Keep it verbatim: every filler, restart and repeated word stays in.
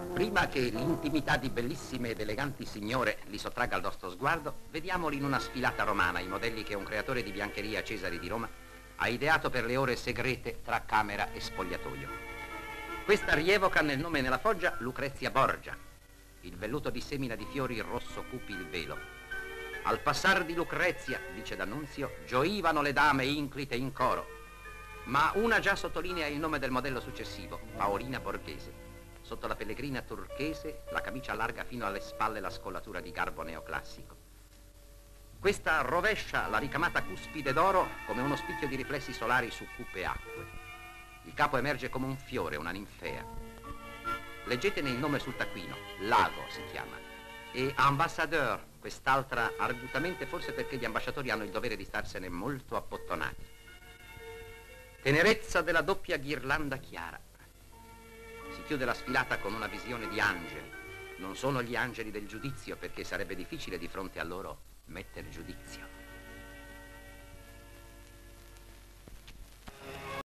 Prima che l'intimità di bellissime ed eleganti signore li sottragga al nostro sguardo, vediamoli in una sfilata romana, i modelli che un creatore di biancheria, Cesare di Roma, ha ideato per le ore segrete tra camera e spogliatoio. Questa rievoca nel nome e nella foggia Lucrezia Borgia. Il velluto di semina di fiori rosso cupi il velo. Al passar di Lucrezia, dice D'Annunzio, gioivano le dame inclite in coro. Ma una già sottolinea il nome del modello successivo, Paolina Borghese. Sotto la pellegrina turchese, la camicia allarga fino alle spalle la scollatura di garbo neoclassico. Questa rovescia la ricamata cuspide d'oro come uno spicchio di riflessi solari su cupe acque. Il capo emerge come un fiore, una ninfea. Leggetene il nome sul taccuino, Lago si chiama. E Ambassadeur, quest'altra argutamente, forse perché gli ambasciatori hanno il dovere di starsene molto abbottonati. Tenerezza della doppia ghirlanda chiara. Si chiude la sfilata con una visione di angeli. Non sono gli angeli del giudizio, perché sarebbe difficile di fronte a loro mettere giudizio.